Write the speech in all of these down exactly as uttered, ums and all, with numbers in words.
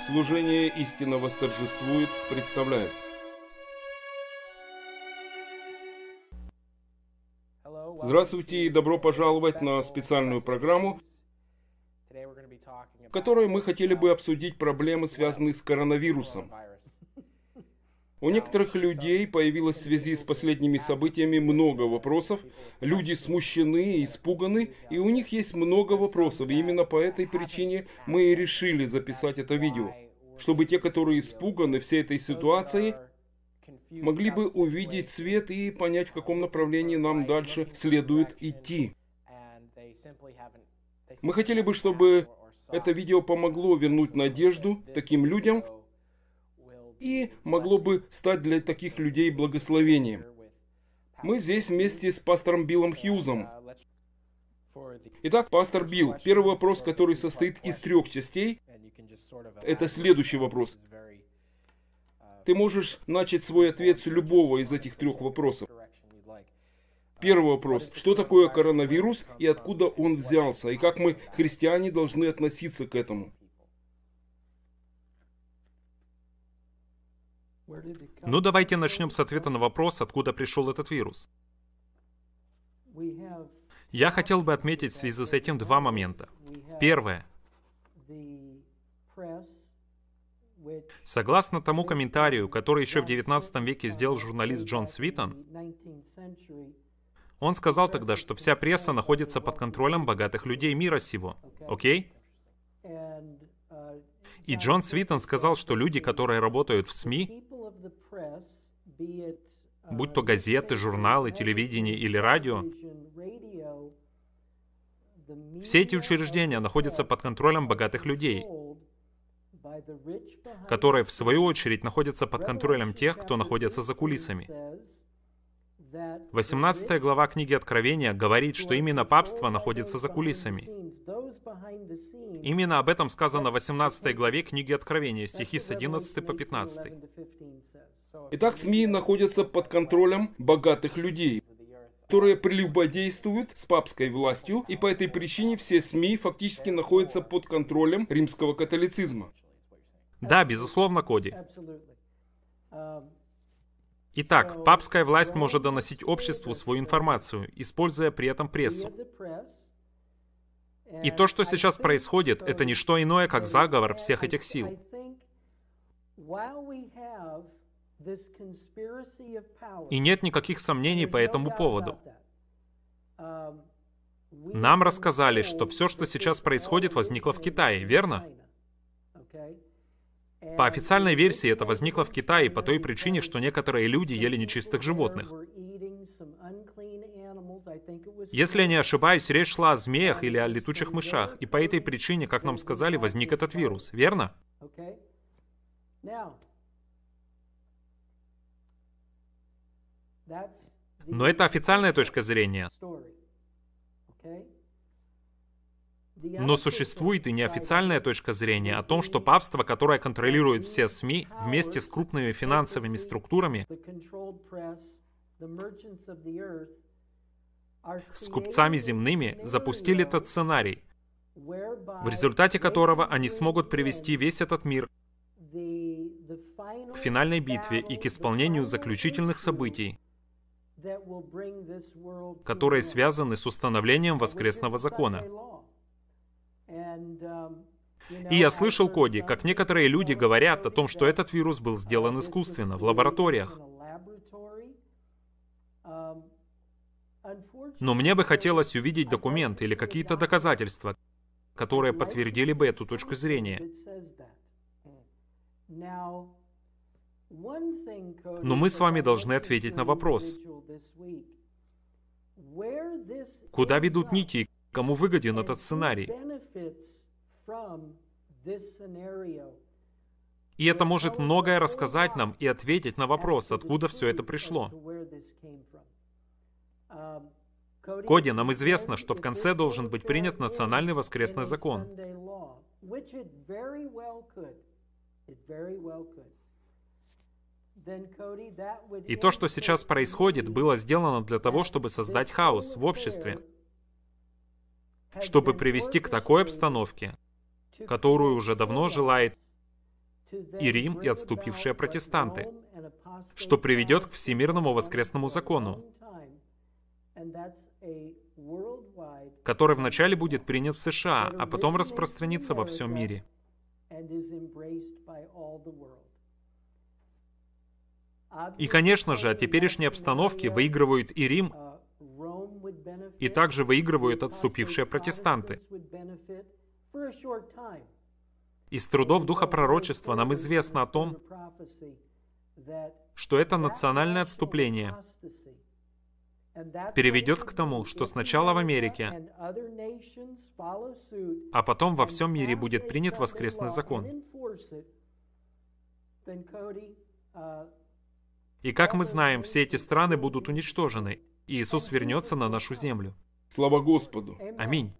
Служение «Истина восторжествует» представляет. Здравствуйте и добро пожаловать на специальную программу, в которой мы хотели бы обсудить проблемы, связанные с коронавирусом. У некоторых людей появилось в связи с последними событиями много вопросов, люди смущены и испуганы, и у них есть много вопросов, и именно по этой причине мы и решили записать это видео, чтобы те, которые испуганы всей этой ситуацией, могли бы увидеть свет и понять, в каком направлении нам дальше следует идти. Мы хотели бы, чтобы это видео помогло вернуть надежду таким людям, и могло бы стать для таких людей благословением. Мы здесь вместе с пастором Биллом Хьюзом. Итак, пастор Билл, первый вопрос, который состоит из трех частей, это следующий вопрос. Ты можешь начать свой ответ с любого из этих трех вопросов. Первый вопрос. Что такое коронавирус и откуда он взялся? И как мы, христиане, должны относиться к этому? Ну, давайте начнем с ответа на вопрос, откуда пришел этот вирус. Я хотел бы отметить в связи с этим два момента. Первое. Согласно тому комментарию, который еще в девятнадцатом веке сделал журналист Джон Свитон, он сказал тогда, что вся пресса находится под контролем богатых людей мира сего. Окей? И Джон Свитон сказал, что люди, которые работают в СМИ, будь то газеты, журналы, телевидение или радио, все эти учреждения находятся под контролем богатых людей, которые, в свою очередь, находятся под контролем тех, кто находится за кулисами. восемнадцатая глава книги Откровения говорит, что именно папство находится за кулисами. Именно об этом сказано в восемнадцатой главе книги Откровения, стихи с одиннадцатого по пятнадцатый. Итак, СМИ находятся под контролем богатых людей, которые прелюбодействуют с папской властью, и по этой причине все СМИ фактически находятся под контролем римского католицизма. Да, безусловно, Коди. Итак, папская власть может доносить обществу свою информацию, используя при этом прессу. И то, что сейчас происходит, это не что иное, как заговор всех этих сил. И нет никаких сомнений по этому поводу. Нам рассказали, что все, что сейчас происходит, возникло в Китае, верно? По официальной версии это возникло в Китае по той причине, что некоторые люди ели нечистых животных. Если я не ошибаюсь, речь шла о змеях или о летучих мышах, и по этой причине, как нам сказали, возник этот вирус, верно? Но это официальная точка зрения. Но существует и неофициальная точка зрения о том, что папство, которое контролирует все СМИ, вместе с крупными финансовыми структурами, с купцами земными, запустили этот сценарий, в результате которого они смогут привести весь этот мир к финальной битве и к исполнению заключительных событий, которые связаны с установлением воскресного закона. И я слышал, Коди, как некоторые люди говорят о том, что этот вирус был сделан искусственно, в лабораториях. Но мне бы хотелось увидеть документ или какие-то доказательства, которые подтвердили бы эту точку зрения. Но мы с вами должны ответить на вопрос. Куда ведут нити? Кому выгоден этот сценарий? И это может многое рассказать нам и ответить на вопрос, откуда все это пришло. Коди, нам известно, что в конце должен быть принят национальный воскресный закон. И то, что сейчас происходит, было сделано для того, чтобы создать хаос в обществе, чтобы привести к такой обстановке, которую уже давно желает и Рим, и отступившие протестанты, что приведет к всемирному воскресному закону, который вначале будет принят в США, а потом распространится во всем мире. И, конечно же, от теперешней обстановки выигрывают и Рим, и также выигрывают отступившие протестанты. Из трудов Духа Пророчества нам известно о том, что это национальное отступление переведет к тому, что сначала в Америке, а потом во всем мире будет принят воскресный закон. И как мы знаем, все эти страны будут уничтожены, и Иисус вернется на нашу землю. Слава Господу! Аминь.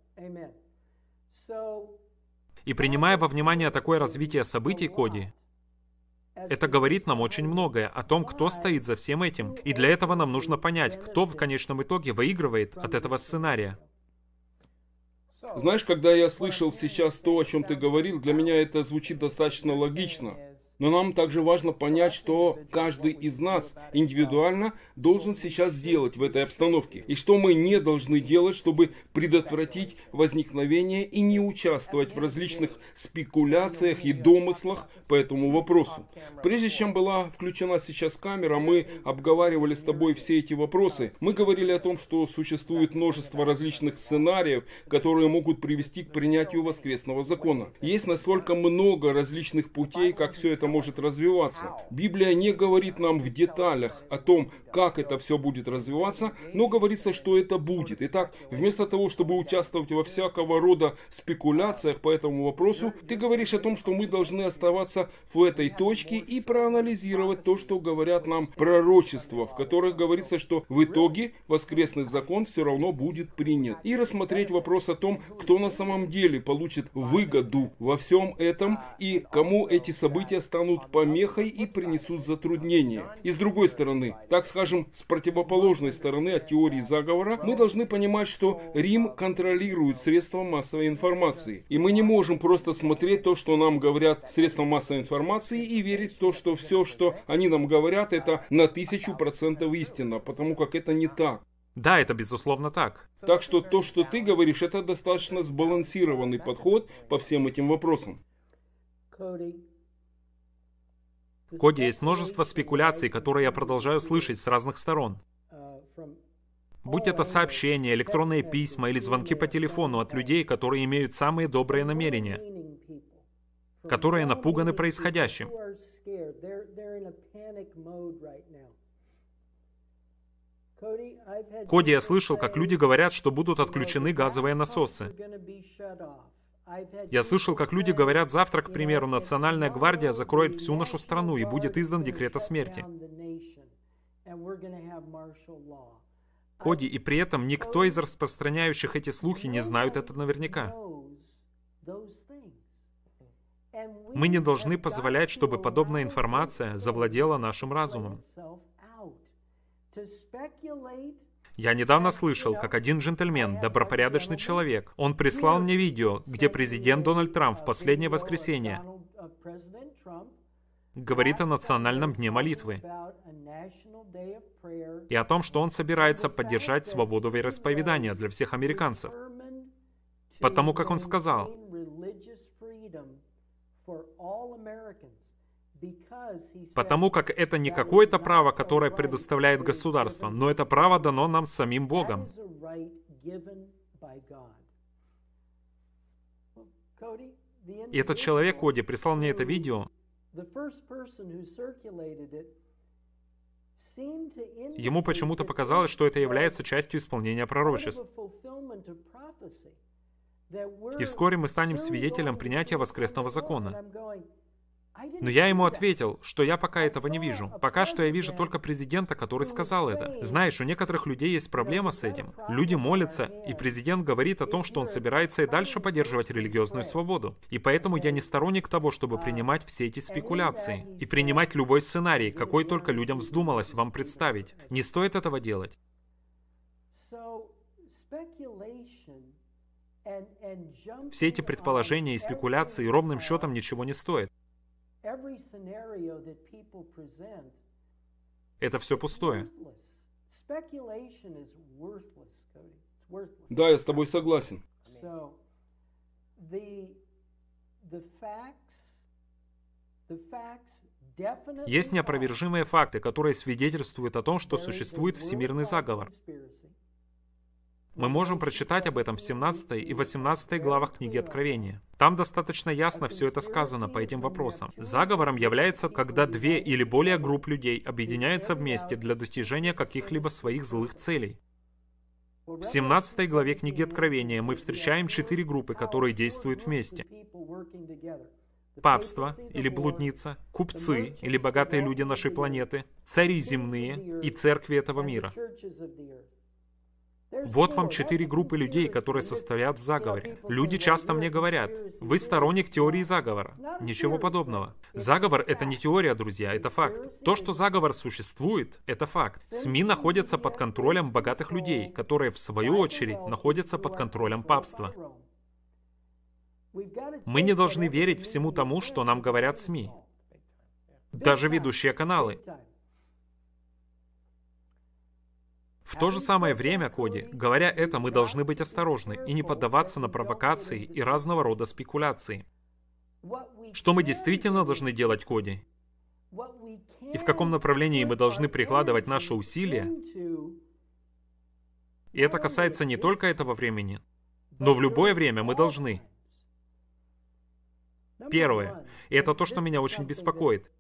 И принимая во внимание такое развитие событий, Коди, это говорит нам очень многое о том, кто стоит за всем этим. И для этого нам нужно понять, кто в конечном итоге выигрывает от этого сценария. Знаешь, когда я слышал сейчас то, о чем ты говорил, для меня это звучит достаточно логично. Но нам также важно понять, что каждый из нас индивидуально должен сейчас делать в этой обстановке. И что мы не должны делать, чтобы предотвратить возникновение и не участвовать в различных спекуляциях и домыслах по этому вопросу. Прежде чем была включена сейчас камера, мы обговаривали с тобой все эти вопросы. Мы говорили о том, что существует множество различных сценариев, которые могут привести к принятию воскресного закона. Есть настолько много различных путей, как все это может развиваться. Библия не говорит нам в деталях о том, как это все будет развиваться, но говорится, что это будет. Итак, вместо того, чтобы участвовать во всякого рода спекуляциях по этому вопросу, ты говоришь о том, что мы должны оставаться в этой точке и проанализировать то, что говорят нам пророчества, в которых говорится, что в итоге воскресный закон все равно будет принят. И рассмотреть вопрос о том, кто на самом деле получит выгоду во всем этом и кому эти события станут помехой и принесут затруднения. И с другой стороны, так скажем, с противоположной стороны от теории заговора, мы должны понимать, что Рим контролирует средства массовой информации. И мы не можем просто смотреть то, что нам говорят средства массовой информации, и верить в то, что все, что они нам говорят, это на тысячу процентов истина, потому как это не так. Да, это безусловно так. Так что то, что ты говоришь, это достаточно сбалансированный подход по всем этим вопросам. Коди, есть множество спекуляций, которые я продолжаю слышать с разных сторон. Будь это сообщения, электронные письма или звонки по телефону от людей, которые имеют самые добрые намерения, которые напуганы происходящим. Коди, я слышал, как люди говорят, что будут отключены газовые насосы. Я слышал, как люди говорят, завтра, к примеру, Национальная гвардия закроет всю нашу страну и будет издан декрет о смерти. Коди, и при этом никто из распространяющих эти слухи не знают это наверняка. Мы не должны позволять, чтобы подобная информация завладела нашим разумом. Я недавно слышал, как один джентльмен, добропорядочный человек, он прислал мне видео, где президент Дональд Трамп в последнее воскресенье говорит о национальном дне молитвы и о том, что он собирается поддержать свободу вероисповедания для всех американцев. Потому как он сказал, потому как это не какое-то право, которое предоставляет государство, но это право дано нам самим Богом. И этот человек, Коди, прислал мне это видео. Ему почему-то показалось, что это является частью исполнения пророчеств. И вскоре мы станем свидетелем принятия воскресного закона. Но я ему ответил, что я пока этого не вижу. Пока что я вижу только президента, который сказал это. Знаешь, у некоторых людей есть проблема с этим. Люди молятся, и президент говорит о том, что он собирается и дальше поддерживать религиозную свободу. И поэтому я не сторонник того, чтобы принимать все эти спекуляции. И принимать любой сценарий, какой только людям вздумалось вам представить. Не стоит этого делать. Все эти предположения и спекуляции ровным счетом ничего не стоят. Это все пустое. Да, я с тобой согласен. Есть неопровержимые факты, которые свидетельствуют о том, что существует всемирный заговор. Мы можем прочитать об этом в семнадцатой и восемнадцатой главах книги Откровения. Там достаточно ясно все это сказано по этим вопросам. Заговором является, когда две или более групп людей объединяются вместе для достижения каких-либо своих злых целей. В семнадцатой главе книги Откровения мы встречаем четыре группы, которые действуют вместе. Папство или блудница, купцы или богатые люди нашей планеты, цари земные и церкви этого мира. Вот вам четыре группы людей, которые состоят в заговоре. Люди часто мне говорят: вы сторонник теории заговора. Ничего подобного. Заговор — это не теория, друзья, это факт. То, что заговор существует, это факт. СМИ находятся под контролем богатых людей, которые, в свою очередь, находятся под контролем папства. Мы не должны верить всему тому, что нам говорят СМИ. Даже ведущие каналы. В то же самое время, Коди, говоря это, мы должны быть осторожны и не поддаваться на провокации и разного рода спекуляции. Что мы действительно должны делать, Коди? И в каком направлении мы должны прикладывать наши усилия? И это касается не только этого времени, но в любое время мы должны. Первое. И это то, что меня очень беспокоит.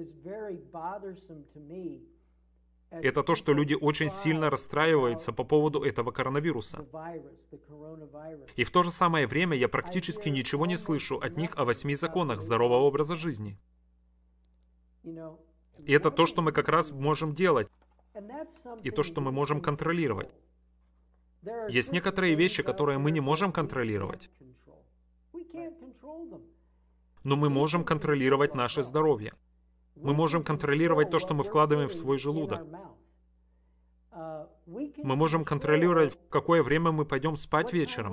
Это то, что люди очень сильно расстраиваются по поводу этого коронавируса. И в то же самое время я практически ничего не слышу от них о восьми законах здорового образа жизни. И это то, что мы как раз можем делать, и то, что мы можем контролировать. Есть некоторые вещи, которые мы не можем контролировать. Но мы можем контролировать наше здоровье. Мы можем контролировать то, что мы вкладываем в свой желудок. Мы можем контролировать, в какое время мы пойдем спать вечером.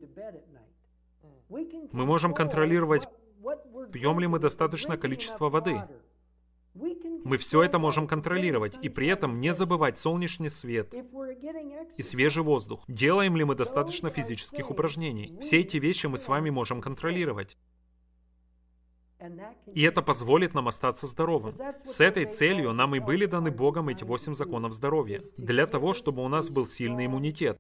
Мы можем контролировать, пьем ли мы достаточное количество воды. Мы все это можем контролировать, и при этом не забывать солнечный свет и свежий воздух. Делаем ли мы достаточно физических упражнений? Все эти вещи мы с вами можем контролировать. И это позволит нам остаться здоровым. С этой целью нам и были даны Богом эти восемь законов здоровья. Для того, чтобы у нас был сильный иммунитет.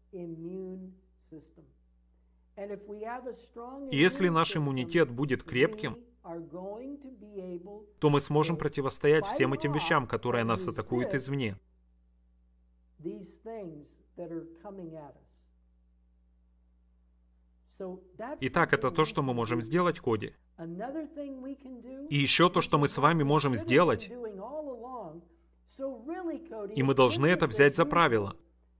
И если наш иммунитет будет крепким, то мы сможем противостоять всем этим вещам, которые нас атакуют извне. Итак, это то, что мы можем сделать, Коди. И еще то, что мы с вами можем сделать, и мы должны это взять за правило.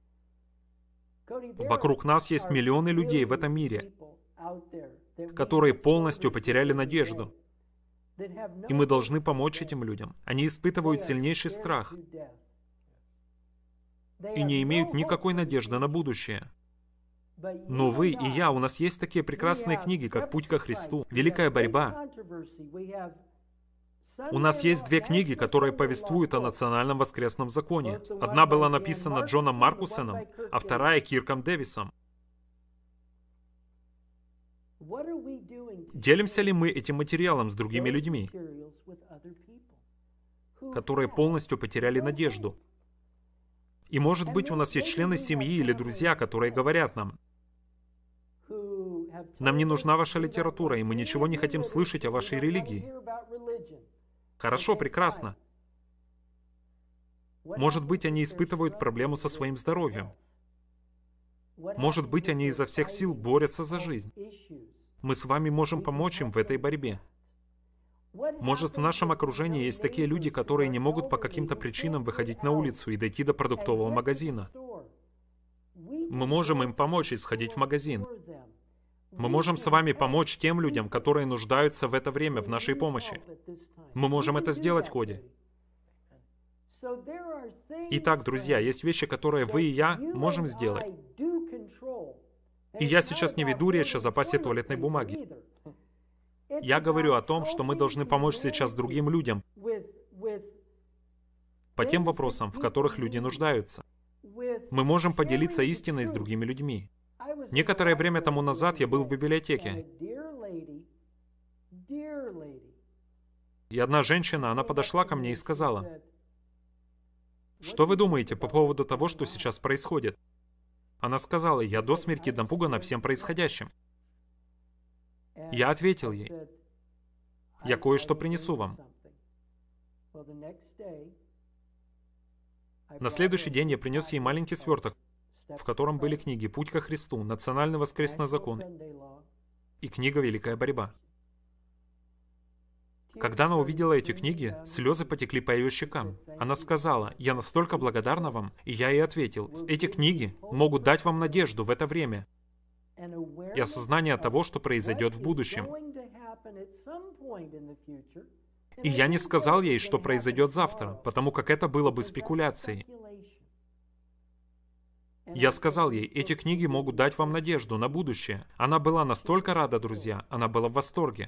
Вокруг нас есть миллионы людей в этом мире, которые полностью потеряли надежду. И мы должны помочь этим людям. Они испытывают сильнейший страх и не имеют никакой надежды на будущее. Но вы и я, у нас есть такие прекрасные книги, как «Путь ко Христу», «Великая борьба». У нас есть две книги, которые повествуют о национальном воскресном законе. Одна была написана Джоном Маркусоном, а вторая — Кирком Дэвисом. Делимся ли мы этим материалом с другими людьми, которые полностью потеряли надежду? И, может быть, у нас есть члены семьи или друзья, которые говорят нам: «Нам не нужна ваша литература, и мы ничего не хотим слышать о вашей религии». Хорошо, прекрасно. Может быть, они испытывают проблему со своим здоровьем. Может быть, они изо всех сил борются за жизнь. Мы с вами можем помочь им в этой борьбе. Может, в нашем окружении есть такие люди, которые не могут по каким-то причинам выходить на улицу и дойти до продуктового магазина. Мы можем им помочь и сходить в магазин. Мы можем с вами помочь тем людям, которые нуждаются в это время в нашей помощи. Мы можем это сделать, Коди. Итак, друзья, есть вещи, которые вы и я можем сделать. И я сейчас не веду речь о запасе туалетной бумаги. Я говорю о том, что мы должны помочь сейчас другим людям по тем вопросам, в которых люди нуждаются. Мы можем поделиться истиной с другими людьми. Некоторое время тому назад я был в библиотеке, и одна женщина, она подошла ко мне и сказала: «Что вы думаете по поводу того, что сейчас происходит?» Она сказала: «Я до смерти напугана всем происходящим». Я ответил ей: «Я кое-что принесу вам». На следующий день я принес ей маленький сверток, в котором были книги «Путь ко Христу», «Национальный воскресный закон» и книга «Великая борьба». Когда она увидела эти книги, слезы потекли по ее щекам. Она сказала: «Я настолько благодарна вам». И я ей ответил: «Эти книги могут дать вам надежду в это время и осознание того, что произойдет в будущем». И я не сказал ей, что произойдет завтра, потому как это было бы спекуляцией. Я сказал ей: «Эти книги могут дать вам надежду на будущее». Она была настолько рада, друзья, она была в восторге.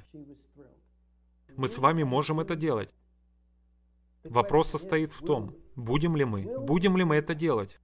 Мы с вами можем это делать. Вопрос состоит в том, будем ли мы, будем ли мы это делать.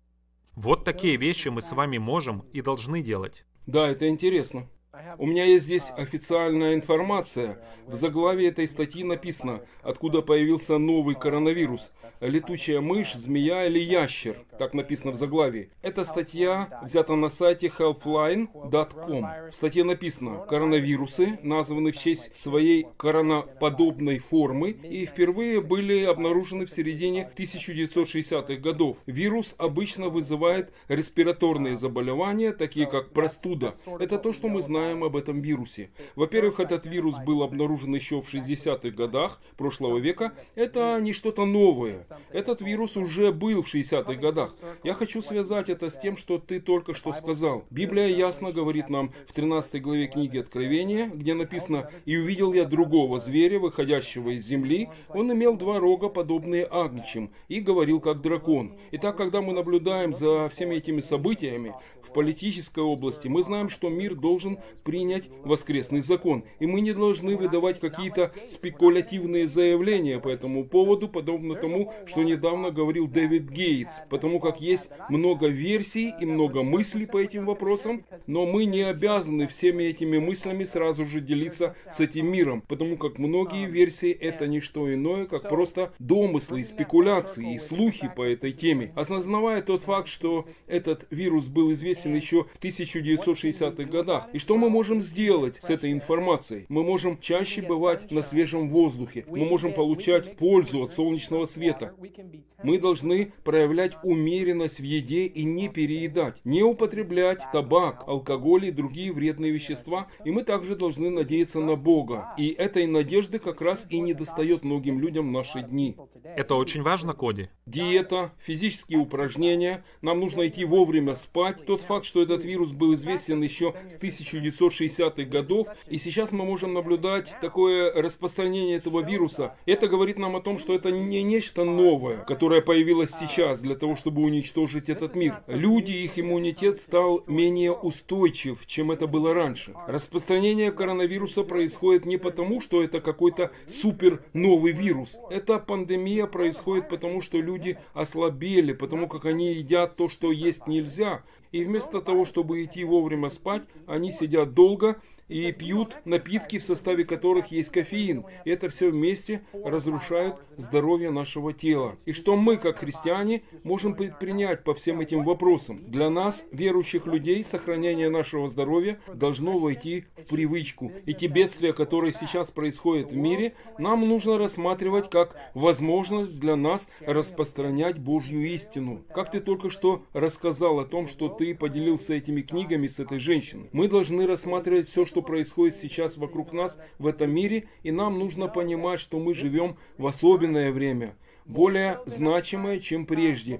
Вот такие вещи мы с вами можем и должны делать. Да, это интересно. У меня есть здесь официальная информация. В заглавии этой статьи написано, откуда появился новый коронавирус. Летучая мышь, змея или ящер. Так написано в заглавии. Эта статья взята на сайте хелфлайн точка ком. В статье написано: коронавирусы названы в честь своей коронаподобной формы и впервые были обнаружены в середине тысяча девятьсот шестидесятых годов. Вирус обычно вызывает респираторные заболевания, такие как простуда. Это то, что мы знаем об этом вирусе. Во-первых, этот вирус был обнаружен еще в шестидесятых годах прошлого века. Это не что-то новое. Этот вирус уже был в шестидесятых годах. Я хочу связать это с тем, что ты только что сказал. Библия ясно говорит нам в тринадцатой главе книги Откровения, где написано: «И увидел я другого зверя, выходящего из земли. Он имел два рога, подобные агнчим, и говорил как дракон». Итак, когда мы наблюдаем за всеми этими событиями в политической области, мы знаем, что мир должен принять воскресный закон. И мы не должны выдавать какие-то спекулятивные заявления по этому поводу, подобно тому, что недавно говорил Дэвид Гейтс, потому как есть много версий и много мыслей по этим вопросам, но мы не обязаны всеми этими мыслями сразу же делиться с этим миром, потому как многие версии — это не что иное, как просто домыслы, и спекуляции и слухи по этой теме. Осознавая тот факт, что этот вирус был известен еще в тысяча девятьсот шестидесятых годах, и что мы можем сделать с этой информацией? Мы можем чаще бывать на свежем воздухе, мы можем получать пользу от солнечного света. Мы должны проявлять умеренность в еде и не переедать, не употреблять табак, алкоголь и другие вредные вещества, и мы также должны надеяться на Бога. И этой надежды как раз и недостает многим людям в наши дни. Это очень важно, Коди. Диета, физические упражнения, нам нужно идти вовремя спать. Тот факт, что этот вирус был известен еще с тысяча девятьсот шестидесятых годов, и сейчас мы можем наблюдать такое распространение этого вируса. Это говорит нам о том, что это не нечто новое, которое появилось сейчас для того, чтобы уничтожить этот мир. Люди, их иммунитет стал менее устойчив, чем это было раньше. Распространение коронавируса происходит не потому, что это какой-то супер новый вирус. Эта пандемия происходит потому, что люди ослабели, потому как они едят то, что есть нельзя. И вместо того, чтобы идти вовремя спать, они сидят долго и пьют напитки, в составе которых есть кофеин. И это все вместе разрушает здоровье нашего тела. И что мы, как христиане, можем предпринять по всем этим вопросам? Для нас, верующих людей, сохранение нашего здоровья должно войти в привычку. И те бедствия, которые сейчас происходят в мире, нам нужно рассматривать как возможность для нас распространять Божью истину. Как ты только что рассказал о том, что ты поделился этими книгами с этой женщиной. Мы должны рассматривать все, что происходит сейчас вокруг нас в этом мире, и нам нужно понимать, что мы живем в особенное время, более значимое, чем прежде.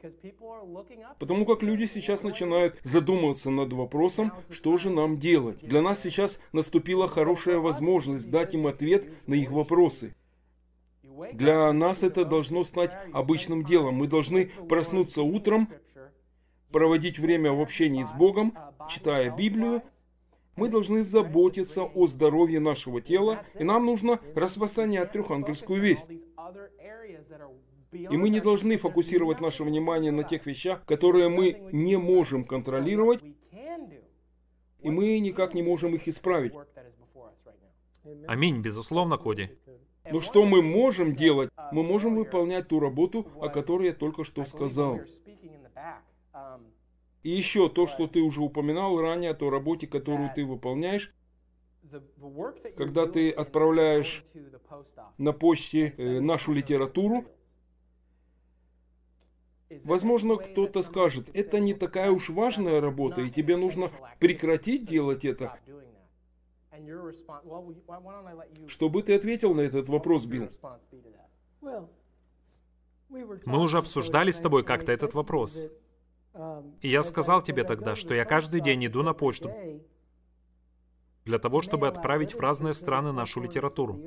Потому как люди сейчас начинают задумываться над вопросом, что же нам делать. Для нас сейчас наступила хорошая возможность дать им ответ на их вопросы. Для нас это должно стать обычным делом. Мы должны проснуться утром, проводить время в общении с Богом, читая Библию, Мы должны заботиться о здоровье нашего тела, и нам нужно распространять трехангельскую весть. И мы не должны фокусировать наше внимание на тех вещах, которые мы не можем контролировать, и мы никак не можем их исправить. Аминь, безусловно, Коди. Но что мы можем делать? Мы можем выполнять ту работу, о которой я только что сказал. И еще то, что ты уже упоминал ранее, о той работе, которую ты выполняешь, когда ты отправляешь на почте э, нашу литературу. Возможно, кто-то скажет, это не такая уж важная работа, и тебе нужно прекратить делать это. Чтобы ты ответил на этот вопрос, Билл? Мы уже обсуждали с тобой как-то этот вопрос. И я сказал тебе тогда, что я каждый день иду на почту для того, чтобы отправить в разные страны нашу литературу.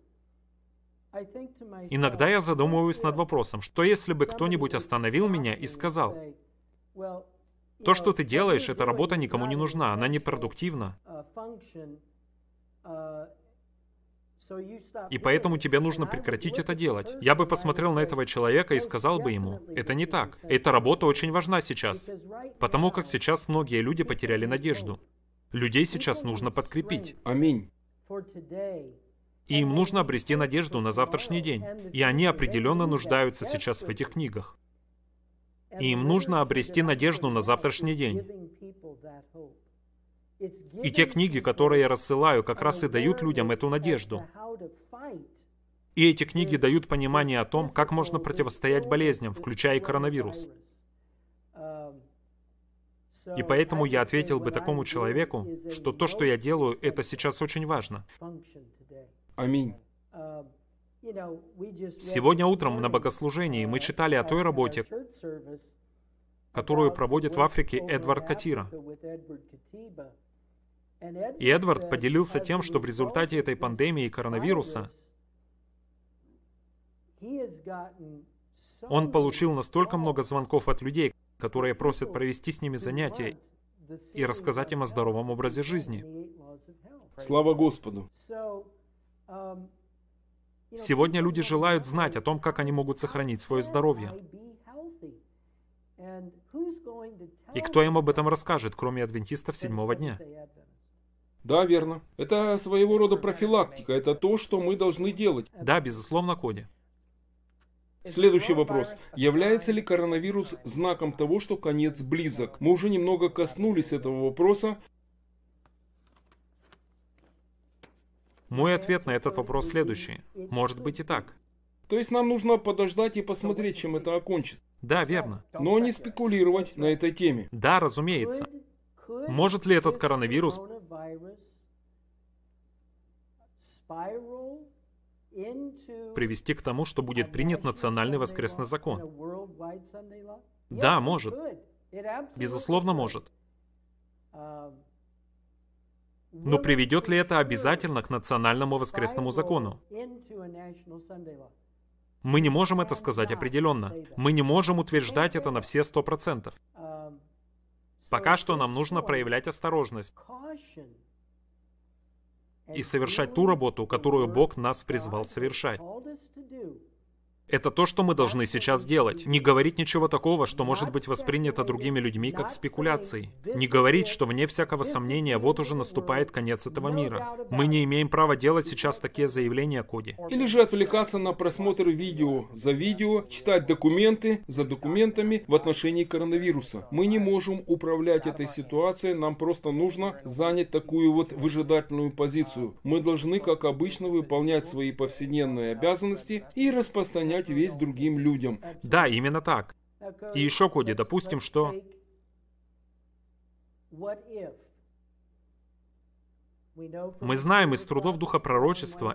Иногда я задумываюсь над вопросом, что если бы кто-нибудь остановил меня и сказал, то, что ты делаешь, эта работа никому не нужна, она непродуктивна, и поэтому тебе нужно прекратить это делать. Я бы посмотрел на этого человека и сказал бы ему, это не так. Эта работа очень важна сейчас, потому как сейчас многие люди потеряли надежду. Людей сейчас нужно подкрепить. Аминь. И им нужно обрести надежду на завтрашний день. И они определенно нуждаются сейчас в этих книгах. И им нужно обрести надежду на завтрашний день. И те книги, которые я рассылаю, как раз и дают людям эту надежду. И эти книги дают понимание о том, как можно противостоять болезням, включая и коронавирус. И поэтому я ответил бы такому человеку, что то, что я делаю, это сейчас очень важно. Аминь. Сегодня утром на богослужении мы читали о той работе, которую проводит в Африке Эдвард Катира. И Эдвард поделился тем, что в результате этой пандемии коронавируса он получил настолько много звонков от людей, которые просят провести с ними занятия и рассказать им о здоровом образе жизни. Слава Господу! Сегодня люди желают знать о том, как они могут сохранить свое здоровье. И кто им об этом расскажет, кроме адвентистов седьмого дня? Да, верно. Это своего рода профилактика. Это то, что мы должны делать. Да, безусловно, Коди. Следующий вопрос. Является ли коронавирус знаком того, что конец близок? Мы уже немного коснулись этого вопроса. Мой ответ на этот вопрос следующий. Может быть и так. То есть нам нужно подождать и посмотреть, чем это окончится. Да, верно. Но не спекулировать на этой теме. Да, разумеется. Может ли этот коронавирус привести к тому, что будет принят национальный воскресный закон? Да, может. Безусловно, может. Но приведет ли это обязательно к национальному воскресному закону? Мы не можем это сказать определенно. Мы не можем утверждать это на все сто процентов. Пока что нам нужно проявлять осторожность и совершать ту работу, которую Бог нас призвал совершать. Это то, что мы должны сейчас делать. Не говорить ничего такого, что может быть воспринято другими людьми как спекуляцией. Не говорить, что вне всякого сомнения вот уже наступает конец этого мира. Мы не имеем права делать сейчас такие заявления, Коди. Или же отвлекаться на просмотр видео за видео, читать документы за документами в отношении коронавируса. Мы не можем управлять этой ситуацией, нам просто нужно занять такую вот выжидательную позицию. Мы должны, как обычно, выполнять свои повседневные обязанности и распространять весть другим людям. Да, именно так. И еще, Коди, допустим, что... Мы знаем из трудов Духа Пророчества,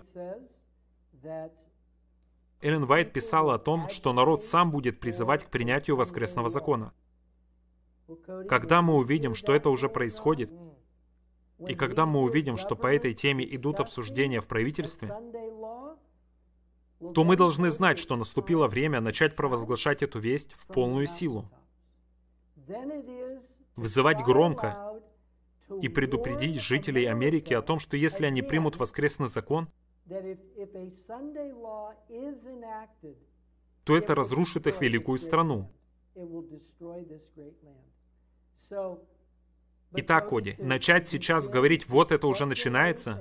Эллен Уайт писала о том, что народ сам будет призывать к принятию воскресного закона. Когда мы увидим, что это уже происходит, и когда мы увидим, что по этой теме идут обсуждения в правительстве, то мы должны знать, что наступило время начать провозглашать эту весть в полную силу. Взывать громко и предупредить жителей Америки о том, что если они примут воскресный закон, то это разрушит их великую страну. Итак, Коди, начать сейчас говорить, вот это уже начинается,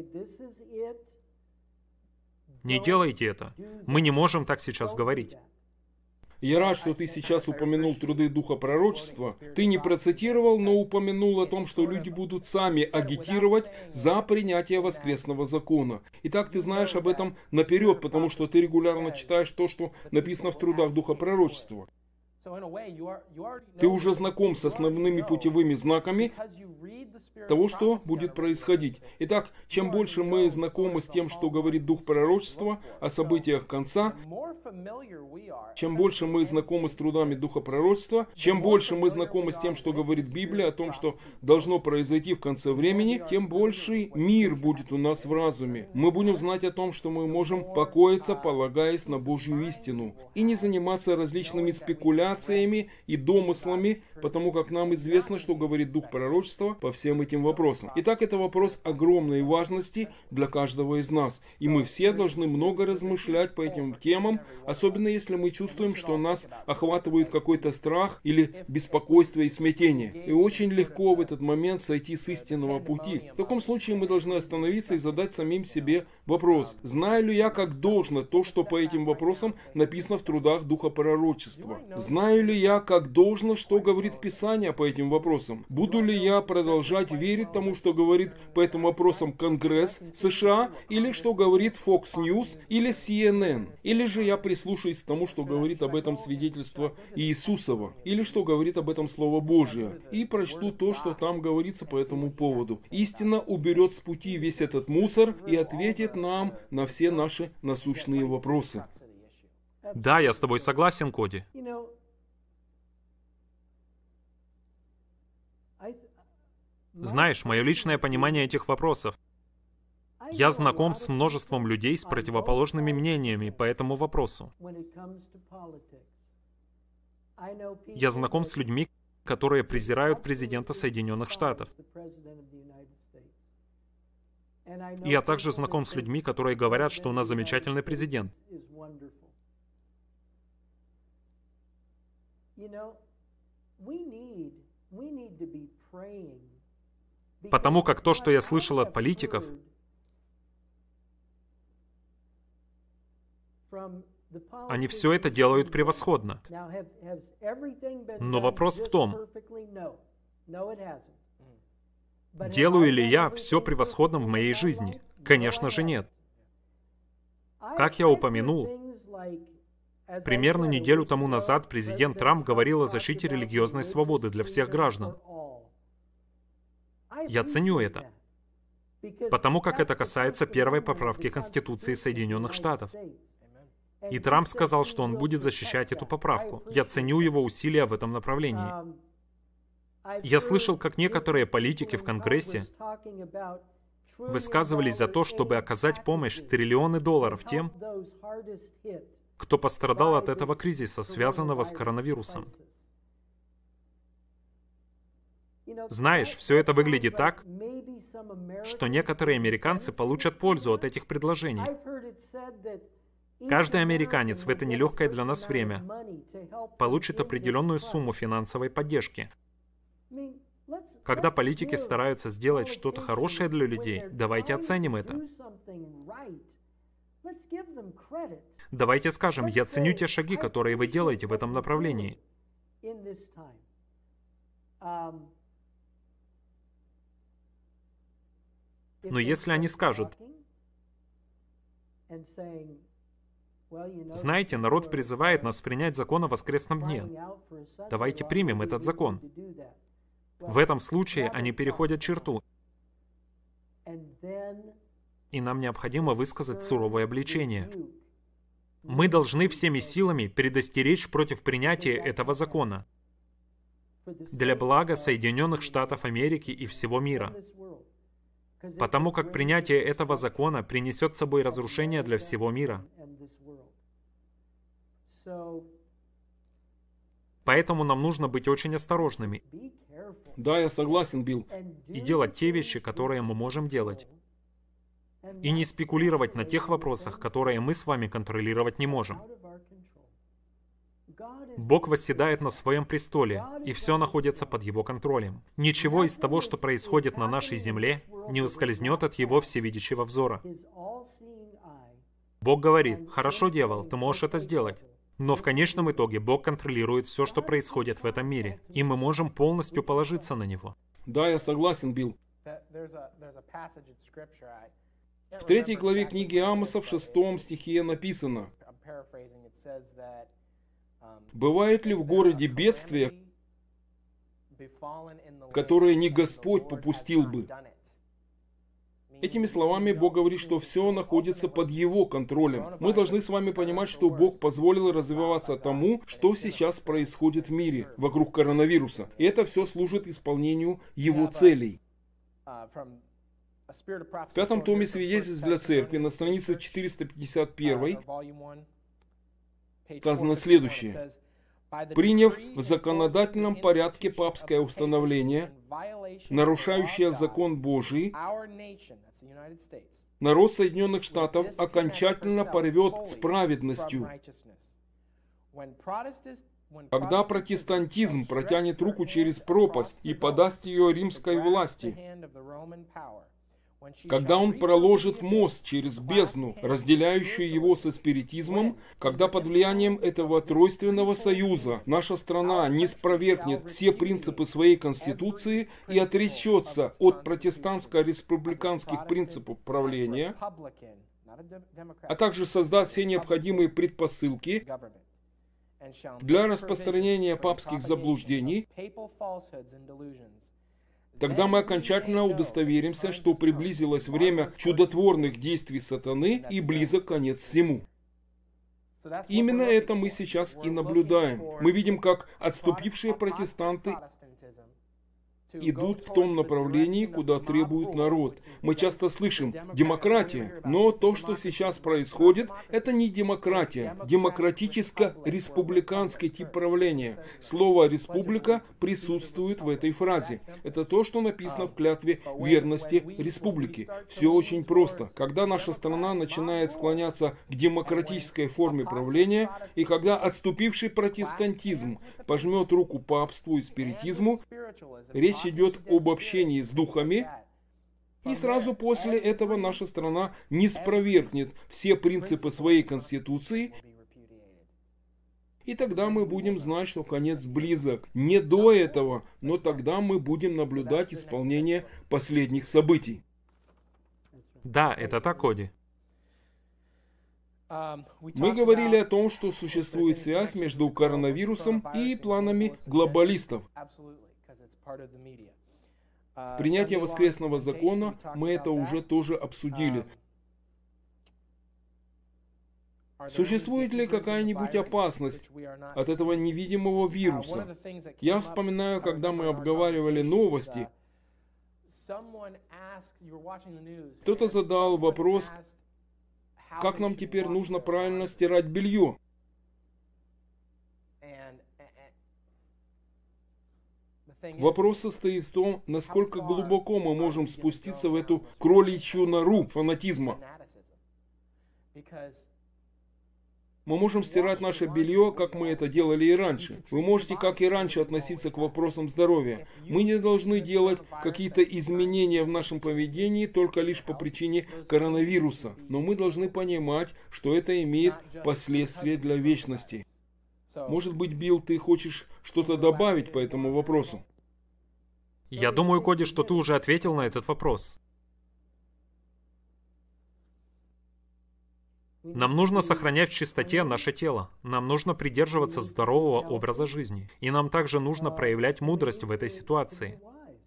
не делайте это. Мы не можем так сейчас говорить. Я рад, что ты сейчас упомянул труды Духа Пророчества. Ты не процитировал, но упомянул о том, что люди будут сами агитировать за принятие воскресного закона. Итак, ты знаешь об этом наперед, потому что ты регулярно читаешь то, что написано в трудах Духа Пророчества. Ты уже знаком с основными путевыми знаками того, что будет происходить. Итак, чем больше мы знакомы с тем, что говорит Дух Пророчества о событиях конца, чем больше мы знакомы с трудами Духа Пророчества, чем больше мы знакомы с тем, что говорит Библия о том, что должно произойти в конце времени, тем больший мир будет у нас в разуме. Мы будем знать о том, что мы можем покоиться, полагаясь на Божью истину, и не заниматься различными спекуляциями, и домыслами, потому как нам известно, что говорит Дух Пророчества по всем этим вопросам. Итак, это вопрос огромной важности для каждого из нас. И мы все должны много размышлять по этим темам, особенно если мы чувствуем, что нас охватывает какой-то страх или беспокойство и смятение. И очень легко в этот момент сойти с истинного пути. В таком случае мы должны остановиться и задать самим себе вопрос: знаю ли я как должно то, что по этим вопросам написано в трудах Духа Пророчества? Знаю ли я как должно, что говорит Писание по этим вопросам? Буду ли я продолжать верить тому, что говорит по этим вопросам Конгресс США, или что говорит Fox News, или си эн эн? Или же я прислушаюсь к тому, что говорит об этом свидетельство Иисусова, или что говорит об этом Слово Божие, и прочту то, что там говорится по этому поводу. Истина уберет с пути весь этот мусор и ответит нам на все наши насущные вопросы. Да, я с тобой согласен, Коди. Знаешь, мое личное понимание этих вопросов. Я знаком с множеством людей с противоположными мнениями по этому вопросу. Я знаком с людьми, которые презирают президента Соединенных Штатов. И я также знаком с людьми, которые говорят, что у нас замечательный президент. Потому как то, что я слышал от политиков, они все это делают превосходно. Но вопрос в том, делаю ли я все превосходно в моей жизни? Конечно же нет. Как я упомянул, примерно неделю тому назад президент Трамп говорил о защите религиозной свободы для всех граждан. Я ценю это, потому как это касается первой поправки Конституции Соединенных Штатов. И Трамп сказал, что он будет защищать эту поправку. Я ценю его усилия в этом направлении. Я слышал, как некоторые политики в Конгрессе высказывались за то, чтобы оказать помощь в триллионы долларов тем, кто пострадал от этого кризиса, связанного с коронавирусом. Знаешь, все это выглядит так, что некоторые американцы получат пользу от этих предложений. Каждый американец в это нелегкое для нас время получит определенную сумму финансовой поддержки. Когда политики стараются сделать что-то хорошее для людей, давайте оценим это. Давайте скажем, я ценю те шаги, которые вы делаете в этом направлении. Но если они скажут, знаете, народ призывает нас принять закон о воскресном дне. Давайте примем этот закон. В этом случае они переходят черту, и нам необходимо высказать суровое обличение. Мы должны всеми силами предостеречь против принятия этого закона для блага Соединенных Штатов Америки и всего мира. Потому как принятие этого закона принесет с собой разрушение для всего мира. Поэтому нам нужно быть очень осторожными Да, я согласен, Билл. и делать те вещи, которые мы можем делать. И не спекулировать на тех вопросах, которые мы с вами контролировать не можем. Бог восседает на своем престоле, и все находится под Его контролем. Ничего из того, что происходит на нашей земле, не ускользнет от Его всевидящего взора. Бог говорит: «Хорошо, дьявол, ты можешь это сделать». Но в конечном итоге Бог контролирует все, что происходит в этом мире, и мы можем полностью положиться на Него. Да, я согласен, Билл. В третьей главе книги Амоса в шестом стихе написано: «Бывает ли в городе бедствие, которое не Господь попустил бы?» Этими словами Бог говорит, что все находится под Его контролем. Мы должны с вами понимать, что Бог позволил развиваться тому, что сейчас происходит в мире вокруг коронавируса. И это все служит исполнению Его целей. В пятом томе свидетельств для церкви на странице четыреста пятьдесят один сказано следующее: «Приняв в законодательном порядке папское установление, нарушающее закон Божий, народ Соединенных Штатов окончательно порвет с праведностью. Когда протестантизм протянет руку через пропасть и подаст ее римской власти, когда он проложит мост через бездну, разделяющую его со спиритизмом, когда под влиянием этого тройственного союза наша страна не спровергнет все принципы своей конституции и отречется от протестантско-республиканских принципов правления, а также создаст все необходимые предпосылки для распространения папских заблуждений, тогда мы окончательно удостоверимся, что приблизилось время чудотворных действий сатаны и близок конец всему». Именно это мы сейчас и наблюдаем. Мы видим, как отступившие протестанты идут в том направлении, куда требует народ. Мы часто слышим «демократия», но то, что сейчас происходит, это не демократия, демократическо-республиканский тип правления. Слово «республика» присутствует в этой фразе. Это то, что написано в клятве верности республики. Все очень просто. Когда наша страна начинает склоняться к демократической форме правления, и когда отступивший протестантизм пожмет руку папству и спиритизму, речь идет об общении с духами, и сразу после этого наша страна не спровергнет все принципы своей конституции, и тогда мы будем знать, что конец близок. Не до этого, но тогда мы будем наблюдать исполнение последних событий. Да, это так, Коди. Мы говорили о том, что существует связь между коронавирусом и планами глобалистов. Принятие воскресного закона, мы это уже тоже обсудили. Существует ли какая-нибудь опасность от этого невидимого вируса? Я вспоминаю, когда мы обговаривали новости, кто-то задал вопрос, как нам теперь нужно правильно стирать белье. Вопрос состоит в том, насколько глубоко мы можем спуститься в эту кроличью нору фанатизма. Мы можем стирать наше белье, как мы это делали и раньше. Вы можете, как и раньше, относиться к вопросам здоровья. Мы не должны делать какие-то изменения в нашем поведении только лишь по причине коронавируса. Но мы должны понимать, что это имеет последствия для вечности. Может быть, Билл, ты хочешь что-то добавить по этому вопросу? Я думаю, Коди, что ты уже ответил на этот вопрос. Нам нужно сохранять в чистоте наше тело. Нам нужно придерживаться здорового образа жизни. И нам также нужно проявлять мудрость в этой ситуации.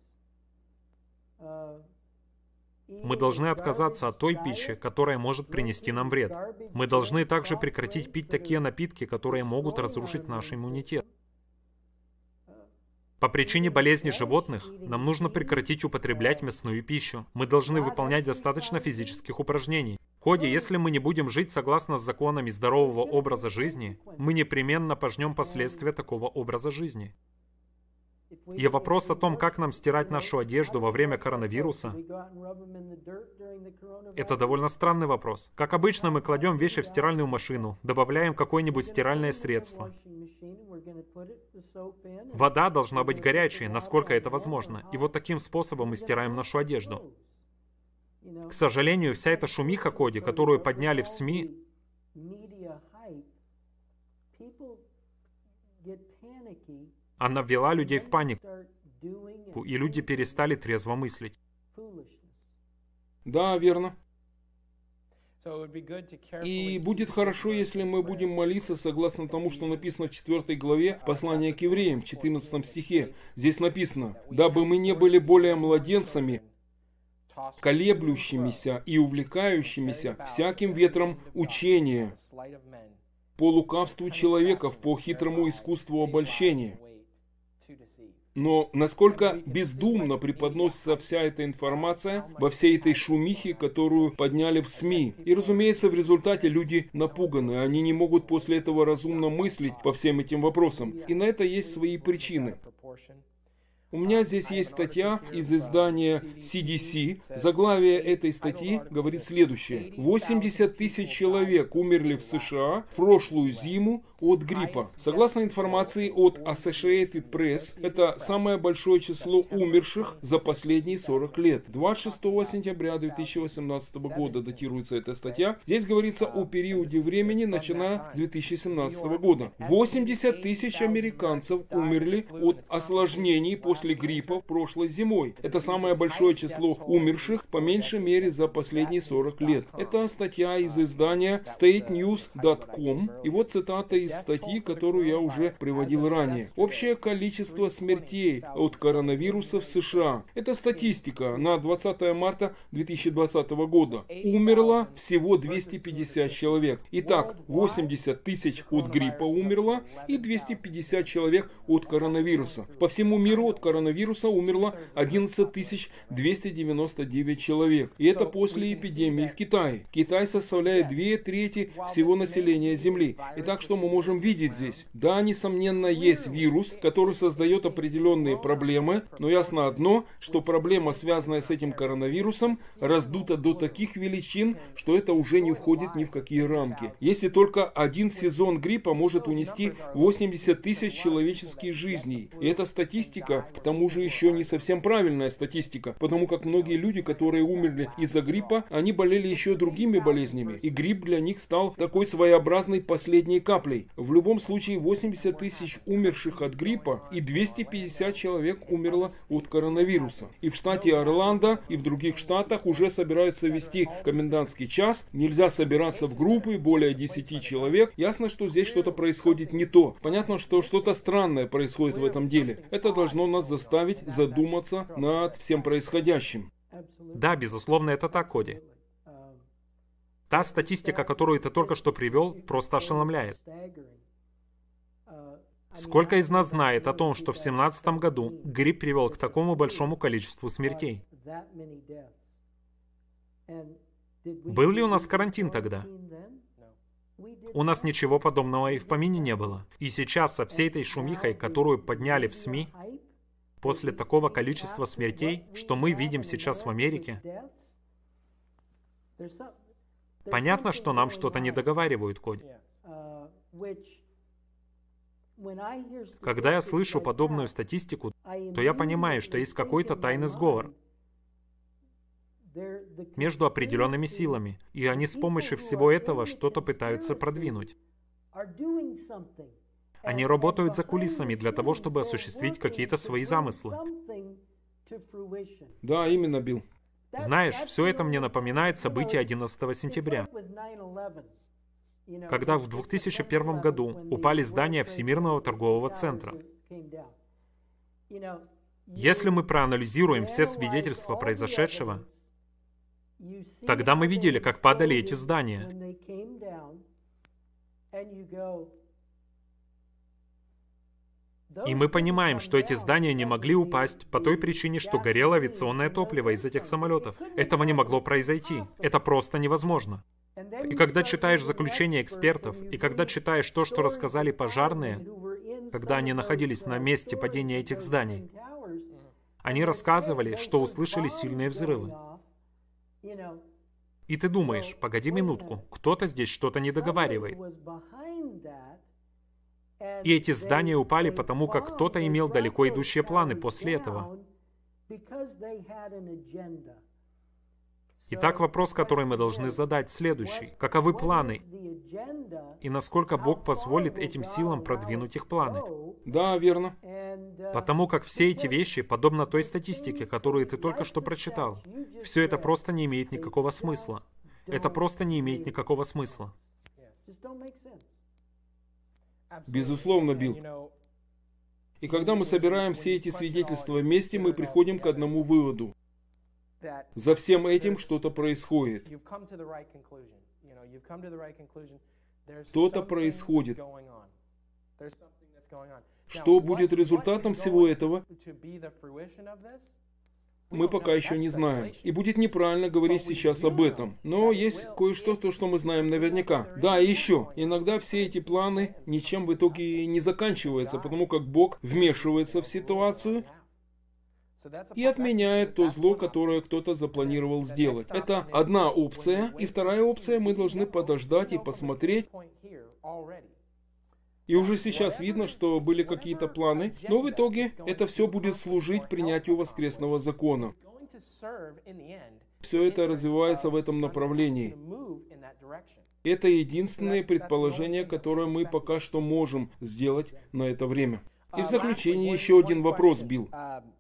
Мы должны отказаться от той пищи, которая может принести нам вред. Мы должны также прекратить пить такие напитки, которые могут разрушить наш иммунитет. По причине болезни животных нам нужно прекратить употреблять мясную пищу. Мы должны выполнять достаточно физических упражнений. Коди, если мы не будем жить согласно с законами здорового образа жизни, мы непременно пожнем последствия такого образа жизни. И вопрос о том, как нам стирать нашу одежду во время коронавируса, это довольно странный вопрос. Как обычно, мы кладем вещи в стиральную машину, добавляем какое-нибудь стиральное средство. Вода должна быть горячей, насколько это возможно. И вот таким способом мы стираем нашу одежду. К сожалению, вся эта шумиха, Коди, которую подняли в СМИ, она ввела людей в панику, и люди перестали трезво мыслить. Да, верно. И будет хорошо, если мы будем молиться согласно тому, что написано в четвёртой главе послания к евреям, в четырнадцатом стихе. Здесь написано: «Дабы мы не были более младенцами, колеблющимися и увлекающимися всяким ветром учения, по лукавству человеков, по хитрому искусству обольщения». Но насколько бездумно преподносится вся эта информация во всей этой шумихе, которую подняли в СМИ. И, разумеется, в результате люди напуганы, они не могут после этого разумно мыслить по всем этим вопросам. И на это есть свои причины. У меня здесь есть статья из издания си ди си. Заглавие этой статьи говорит следующее. восемьдесят тысяч человек умерли в США в прошлую зиму от гриппа. Согласно информации от Associated Press, это самое большое число умерших за последние сорок лет. двадцать шестого сентября две тысячи восемнадцатого года датируется эта статья. Здесь говорится о периоде времени, начиная с две тысячи семнадцатого года. восемьдесят тысяч американцев умерли от осложнений после гриппа прошлой зимой. Это самое большое число умерших, по меньшей мере, за последние сорок лет. Это статья из издания стейт ньюс точка ком. И вот цитата из статьи, которую я уже приводил ранее. Общее количество смертей от коронавируса в США. Это статистика на двадцатое марта две тысячи двадцатого года. Умерло всего двести пятьдесят человек. Итак, восемьдесят тысяч от гриппа умерло и двести пятьдесят человек от коронавируса. По всему миру от коронавируса умерло одиннадцать тысяч двести девяносто девять человек. И это после эпидемии в Китае. Китай составляет две трети всего населения Земли. Итак, что мы можем видеть здесь? Да, несомненно, есть вирус, который создает определенные проблемы, но ясно одно, что проблема, связанная с этим коронавирусом, раздута до таких величин, что это уже не входит ни в какие рамки. Если только один сезон гриппа может унести восемьдесят тысяч человеческих жизней. И эта статистика, к тому же, еще не совсем правильная статистика, потому как многие люди, которые умерли из-за гриппа, они болели еще другими болезнями, и грипп для них стал такой своеобразной последней каплей. В любом случае, восемьдесят тысяч умерших от гриппа и двести пятьдесят человек умерло от коронавируса. И в штате Орландо, и в других штатах уже собираются ввести комендантский час. Нельзя собираться в группы более десяти человек. Ясно, что здесь что-то происходит не то. Понятно, что что-то странное происходит в этом деле. Это должно нас заставить задуматься над всем происходящим. Да, безусловно, это так, Коди. Та статистика, которую ты только что привел, просто ошеломляет. Сколько из нас знает о том, что в семнадцатом году грипп привел к такому большому количеству смертей? Был ли у нас карантин тогда? У нас ничего подобного и в помине не было. И сейчас со всей этой шумихой, которую подняли в СМИ, после такого количества смертей, что мы видим сейчас в Америке, понятно, что нам что-то не договаривают, Коди. Когда я слышу подобную статистику, то я понимаю, что есть какой-то тайный сговор между определенными силами, и они с помощью всего этого что-то пытаются продвинуть. Они работают за кулисами для того, чтобы осуществить какие-то свои замыслы. Да, именно, Билл. Знаешь, все это мне напоминает события одиннадцатого сентября, когда в две тысячи первом году упали здания Всемирного торгового центра. Если мы проанализируем все свидетельства произошедшего, тогда мы видели, как падали эти здания. И мы понимаем, что эти здания не могли упасть по той причине, что горело авиационное топливо из этих самолетов. Этого не могло произойти. Это просто невозможно. И когда читаешь заключения экспертов, и когда читаешь то, что рассказали пожарные, когда они находились на месте падения этих зданий, они рассказывали, что услышали сильные взрывы. И ты думаешь, погоди минутку, кто-то здесь что-то не договаривает. И эти здания упали потому, как кто-то имел далеко идущие планы после этого. Итак, вопрос, который мы должны задать, следующий. Каковы планы? И насколько Бог позволит этим силам продвинуть их планы? Да, верно. Потому как все эти вещи, подобно той статистике, которую ты только что прочитал, все это просто не имеет никакого смысла. Это просто не имеет никакого смысла. Безусловно, Билл. И когда мы собираем все эти свидетельства вместе, мы приходим к одному выводу. За всем этим что-то происходит. Что-то происходит. Что будет результатом всего этого, мы пока еще не знаем. И будет неправильно говорить сейчас об этом. Но есть кое-что, то, что мы знаем наверняка. Да, и еще. Иногда все эти планы ничем в итоге не заканчиваются, потому как Бог вмешивается в ситуацию и отменяет то зло, которое кто-то запланировал сделать. Это одна опция. И вторая опция, мы должны подождать и посмотреть. И уже сейчас видно, что были какие-то планы, но в итоге это все будет служить принятию воскресного закона. Все это развивается в этом направлении. Это единственное предположение, которое мы пока что можем сделать на это время. И в заключение еще один вопрос, Билл.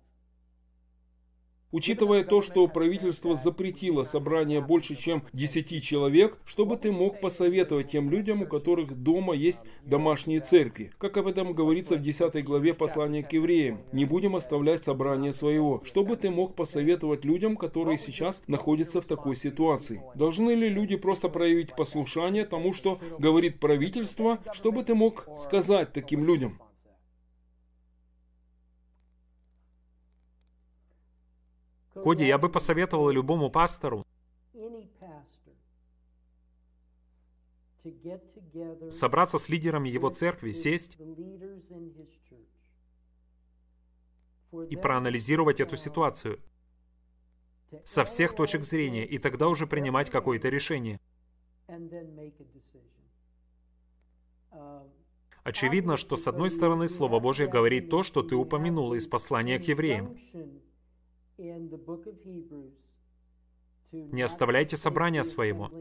Учитывая то, что правительство запретило собрание больше, чем десяти человек, что бы ты мог посоветовать тем людям, у которых дома есть домашние церкви? Как об этом говорится в десятой главе послания к евреям. Не будем оставлять собрание своего. Что бы ты мог посоветовать людям, которые сейчас находятся в такой ситуации? Должны ли люди просто проявить послушание тому, что говорит правительство? Что бы ты мог сказать таким людям? Коди, я бы посоветовал любому пастору собраться с лидерами его церкви, сесть и проанализировать эту ситуацию со всех точек зрения, и тогда уже принимать какое-то решение. Очевидно, что с одной стороны Слово Божье говорит то, что ты упомянул из послания к евреям. Не оставляйте собрания своего.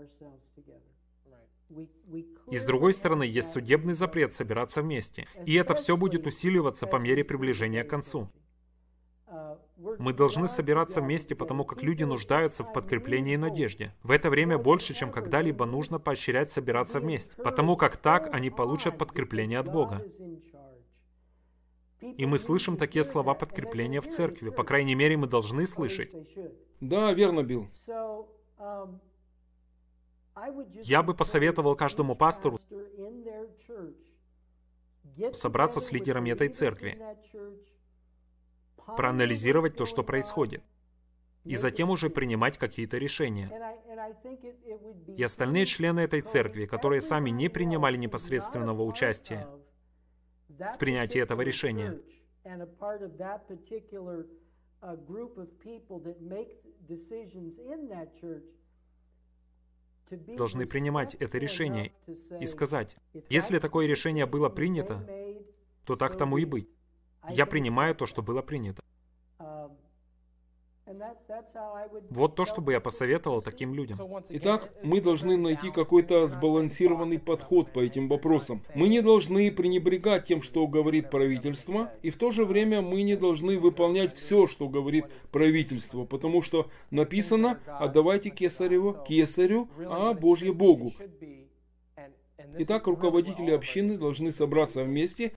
И с другой стороны, есть судебный запрет собираться вместе. И это все будет усиливаться по мере приближения к концу. Мы должны собираться вместе, потому как люди нуждаются в подкреплении и надежде. В это время больше, чем когда-либо, нужно поощрять собираться вместе, потому как так они получат подкрепление от Бога. И мы слышим такие слова подкрепления в церкви. По крайней мере, мы должны слышать. Да, верно, Билл. Я бы посоветовал каждому пастору собраться с лидерами этой церкви, проанализировать то, что происходит, и затем уже принимать какие-то решения. И остальные члены этой церкви, которые сами не принимали непосредственного участия в принятии этого решения, должны принимать это решение и сказать, если такое решение было принято, то так тому и быть. Я принимаю то, что было принято. Вот то, что бы я посоветовал таким людям. Итак, мы должны найти какой-то сбалансированный подход по этим вопросам. Мы не должны пренебрегать тем, что говорит правительство, и в то же время мы не должны выполнять все, что говорит правительство, потому что написано: «Отдавайте Кесареву Кесарю, а Божье Богу». Итак, руководители общины должны собраться вместе,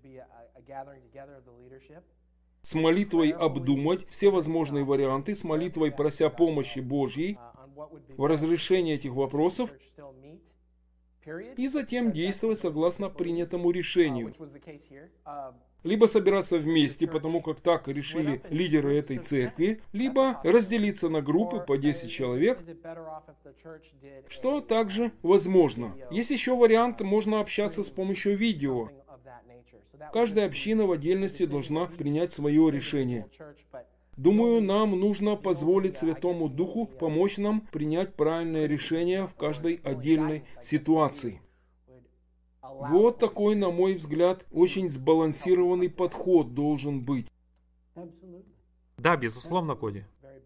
с молитвой обдумать все возможные варианты, с молитвой прося помощи Божьей в разрешении этих вопросов, и затем действовать согласно принятому решению. Либо собираться вместе, потому как так решили лидеры этой церкви, либо разделиться на группы по десять человек, что также возможно. Есть еще вариант, можно общаться с помощью видео. Каждая община в отдельности должна принять свое решение. Думаю, нам нужно позволить Святому Духу помочь нам принять правильное решение в каждой отдельной ситуации. Вот такой, на мой взгляд, очень сбалансированный подход должен быть. Да, безусловно, Коди.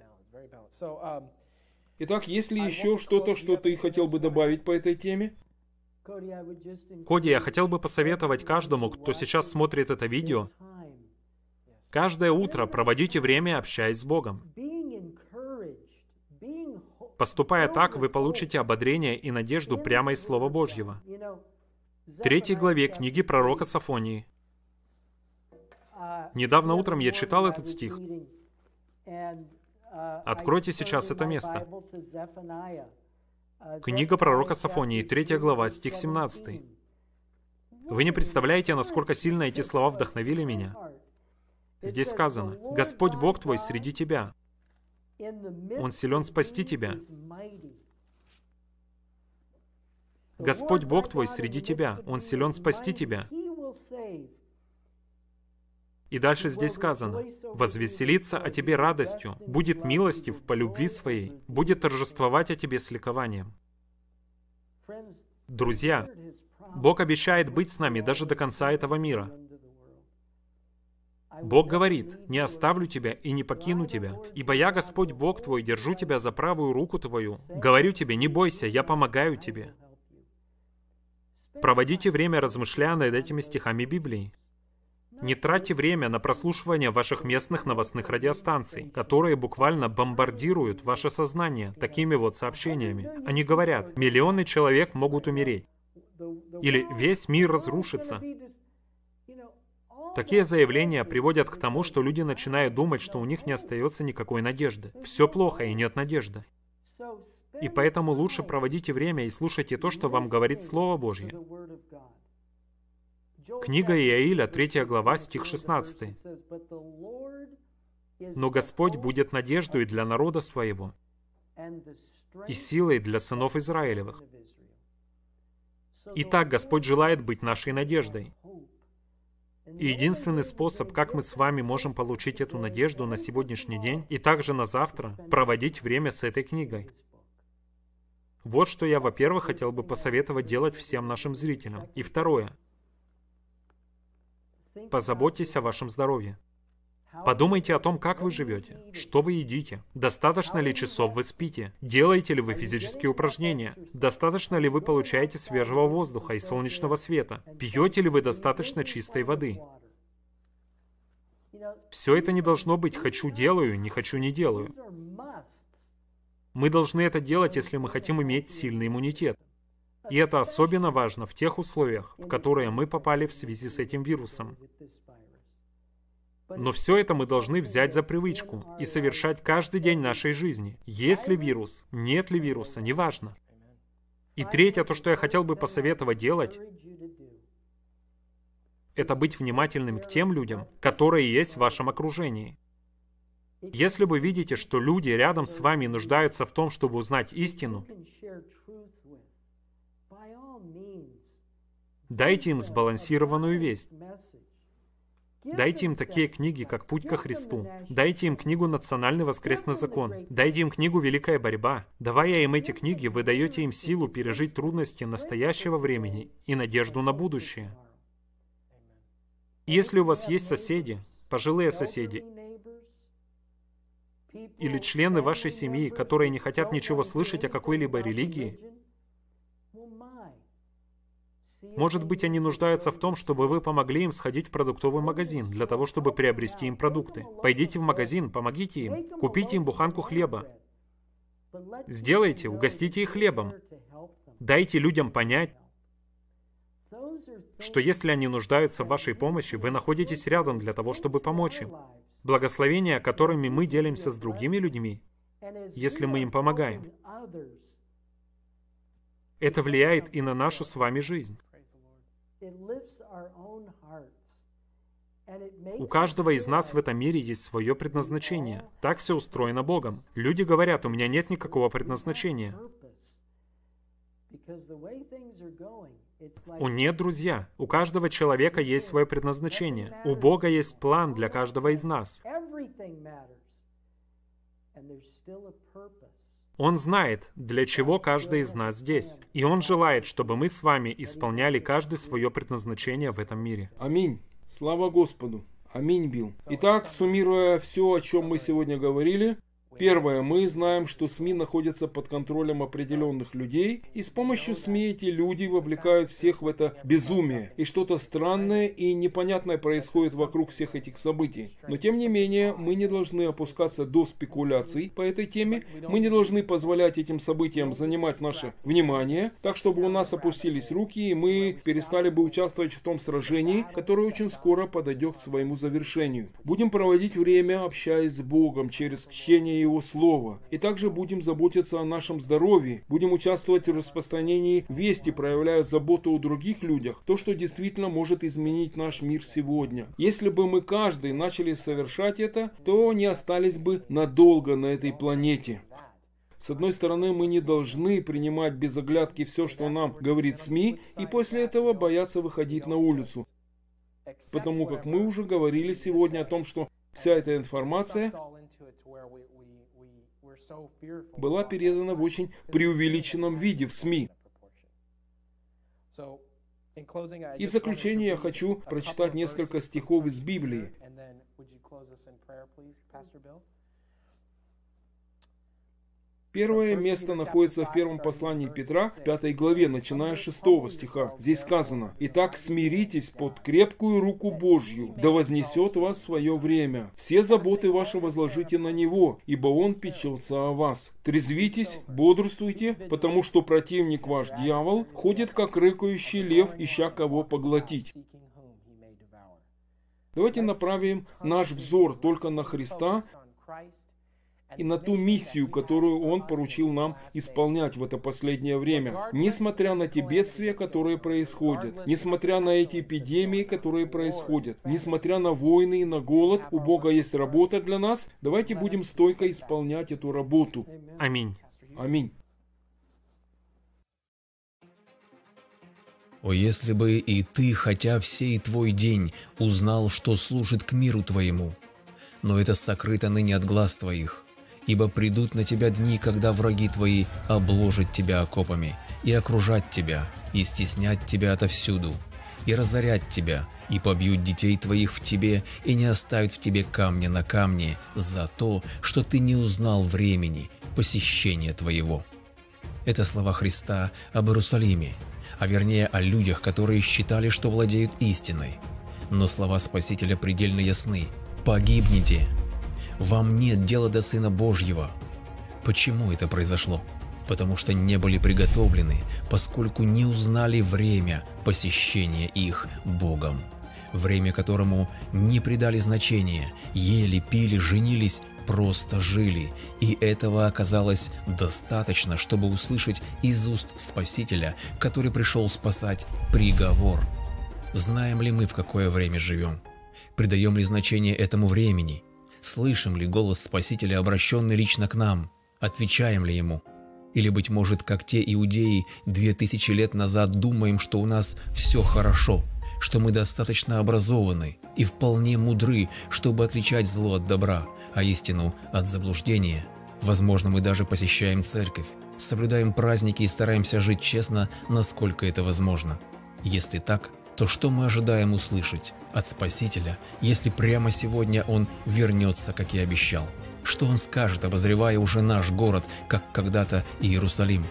Итак, есть ли еще что-то, что ты хотел бы добавить по этой теме? Коди, я хотел бы посоветовать каждому, кто сейчас смотрит это видео, каждое утро проводите время, общаясь с Богом. Поступая так, вы получите ободрение и надежду прямо из Слова Божьего. В третьей главе книги пророка Софонии. Недавно утром я читал этот стих. Откройте сейчас это место. Книга пророка Софонии, третья глава, стих семнадцатый. Вы не представляете, насколько сильно эти слова вдохновили меня. Здесь сказано: «Господь Бог твой среди тебя. Он силен спасти тебя. Господь Бог твой среди тебя. Он силен спасти тебя». И дальше здесь сказано: «Возвеселится о тебе радостью, будет милостив по любви своей, будет торжествовать о тебе с ликованием». Друзья, Бог обещает быть с нами даже до конца этого мира. Бог говорит: «Не оставлю тебя и не покину тебя, ибо я, Господь Бог твой, держу тебя за правую руку твою. Говорю тебе, не бойся, я помогаю тебе». Проводите время, размышляя над этими стихами Библии. Не тратьте время на прослушивание ваших местных новостных радиостанций, которые буквально бомбардируют ваше сознание такими вот сообщениями. Они говорят: миллионы человек могут умереть. Или весь мир разрушится. Такие заявления приводят к тому, что люди начинают думать, что у них не остается никакой надежды. Все плохо и нет надежды. И поэтому лучше проводите время и слушайте то, что вам говорит Слово Божье. Книга Иаиля, третья глава, стих шестнадцатый. «Но Господь будет надеждой для народа своего и силой для сынов Израилевых». Итак, Господь желает быть нашей надеждой. И единственный способ, как мы с вами можем получить эту надежду на сегодняшний день и также на завтра, проводить время с этой книгой. Вот что я, во-первых, хотел бы посоветовать делать всем нашим зрителям. И второе. Позаботьтесь о вашем здоровье. Подумайте о том, как вы живете, что вы едите, достаточно ли часов вы спите, делаете ли вы физические упражнения, достаточно ли вы получаете свежего воздуха и солнечного света, пьете ли вы достаточно чистой воды. Все это не должно быть «хочу делаю, не хочу не делаю». Мы должны это делать, если мы хотим иметь сильный иммунитет. И это особенно важно в тех условиях, в которые мы попали в связи с этим вирусом. Но все это мы должны взять за привычку и совершать каждый день нашей жизни. Есть ли вирус, нет ли вируса, неважно. И третье, то, что я хотел бы посоветовать делать, это быть внимательным к тем людям, которые есть в вашем окружении. Если вы видите, что люди рядом с вами нуждаются в том, чтобы узнать истину, дайте им сбалансированную весть. Дайте им такие книги, как «Путь ко Христу». Дайте им книгу «Национальный воскресный закон». Дайте им книгу «Великая борьба». Давая им эти книги, вы даете им силу пережить трудности настоящего времени и надежду на будущее. Если у вас есть соседи, пожилые соседи, или члены вашей семьи, которые не хотят ничего слышать о какой-либо религии, может быть, они нуждаются в том, чтобы вы помогли им сходить в продуктовый магазин, для того, чтобы приобрести им продукты. Пойдите в магазин, помогите им, купите им буханку хлеба. Сделайте, угостите их хлебом. Дайте людям понять, что если они нуждаются в вашей помощи, вы находитесь рядом для того, чтобы помочь им. Благословения, которыми мы делимся с другими людьми, если мы им помогаем, это влияет и на нашу с вами жизнь. У каждого из нас в этом мире есть свое предназначение. Так все устроено Богом. Люди говорят, у меня нет никакого предназначения. О нет, друзья, у каждого человека есть свое предназначение. У Бога есть план для каждого из нас. Он знает, для чего каждый из нас здесь. И Он желает, чтобы мы с вами исполняли каждый свое предназначение в этом мире. Аминь. Слава Господу. Аминь, Билл. Итак, суммируя все, о чем мы сегодня говорили, первое, мы знаем, что СМИ находятся под контролем определенных людей, и с помощью СМИ эти люди вовлекают всех в это безумие, и что-то странное и непонятное происходит вокруг всех этих событий. Но тем не менее, мы не должны опускаться до спекуляций по этой теме, мы не должны позволять этим событиям занимать наше внимание, так чтобы у нас опустились руки, и мы перестали бы участвовать в том сражении, которое очень скоро подойдет к своему завершению. Будем проводить время, общаясь с Богом через чтение Его Слова. И также будем заботиться о нашем здоровье, будем участвовать в распространении вести, проявляя заботу о других людях, то, что действительно может изменить наш мир сегодня. Если бы мы каждый начали совершать это, то не остались бы надолго на этой планете. С одной стороны, мы не должны принимать без оглядки все, что нам говорит СМИ, и после этого бояться выходить на улицу. Потому как мы уже говорили сегодня о том, что вся эта информация была передана в очень преувеличенном виде в СМИ. И в заключение я хочу прочитать несколько стихов из Библии. Первое место находится в первом послании Петра, пятой главе, начиная с шестого стиха. Здесь сказано: «Итак, смиритесь под крепкую руку Божью, да вознесет вас в свое время. Все заботы ваши возложите на Него, ибо Он печется о вас. Трезвитесь, бодрствуйте, потому что противник ваш, дьявол, ходит, как рыкающий лев, ища кого поглотить». Давайте направим наш взор только на Христа и на ту миссию, которую Он поручил нам исполнять в это последнее время. Несмотря на те бедствия, которые происходят, несмотря на эти эпидемии, которые происходят, несмотря на войны и на голод, у Бога есть работа для нас. Давайте будем стойко исполнять эту работу. Аминь. Аминь. О, если бы и ты, хотя всей твой день, узнал, что служит к миру твоему, но это сокрыто ныне от глаз твоих. Ибо придут на тебя дни, когда враги твои обложат тебя окопами, и окружат тебя, и стеснят тебя отовсюду, и разорят тебя, и побьют детей твоих в тебе, и не оставят в тебе камня на камне за то, что ты не узнал времени посещения твоего». Это слова Христа об Иерусалиме, а вернее о людях, которые считали, что владеют истиной. Но слова Спасителя предельно ясны: «Погибните! Вам нет дела до Сына Божьего». Почему это произошло? Потому что не были приготовлены, поскольку не узнали время посещения их Богом. Время, которому не придали значения, ели, пили, женились, просто жили. И этого оказалось достаточно, чтобы услышать из уст Спасителя, который пришел спасать, приговор. Знаем ли мы, в какое время живем? Придаем ли значение этому времени? Слышим ли голос Спасителя, обращенный лично к нам? Отвечаем ли Ему? Или, быть может, как те иудеи две тысячи лет назад, думаем, что у нас все хорошо, что мы достаточно образованы и вполне мудры, чтобы отличать зло от добра, а истину от заблуждения? Возможно, мы даже посещаем церковь, соблюдаем праздники и стараемся жить честно, насколько это возможно. Если так, то что мы ожидаем услышать от Спасителя, если прямо сегодня Он вернется, как и обещал? Что Он скажет, обозревая уже наш город, как когда-то Иерусалим?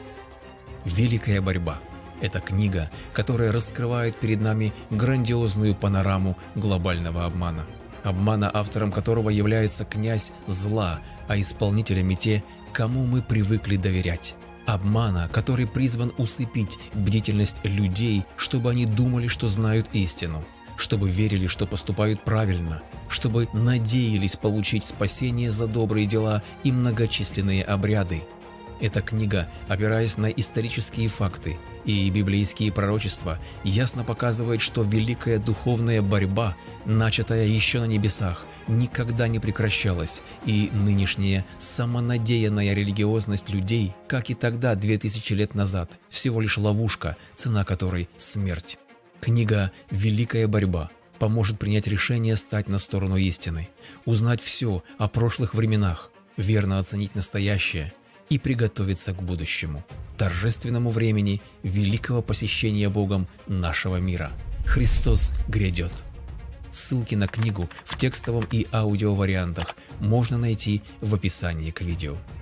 «Великая борьба» — это книга, которая раскрывает перед нами грандиозную панораму глобального обмана. Обмана, автором которого является князь зла, а исполнителями те, кому мы привыкли доверять. Обмана, который призван усыпить бдительность людей, чтобы они думали, что знают истину, чтобы верили, что поступают правильно, чтобы надеялись получить спасение за добрые дела и многочисленные обряды. Эта книга, опираясь на исторические факты и библейские пророчества, ясно показывает, что великая духовная борьба, начатая еще на небесах, никогда не прекращалась, и нынешняя самонадеянная религиозность людей, как и тогда, две тысячи лет назад, всего лишь ловушка, цена которой – смерть. Книга «Великая борьба» поможет принять решение стать на сторону истины, узнать все о прошлых временах, верно оценить настоящее и приготовиться к будущему, торжественному времени великого посещения Богом нашего мира. Христос грядет. Ссылки на книгу в текстовом и аудиовариантах можно найти в описании к видео.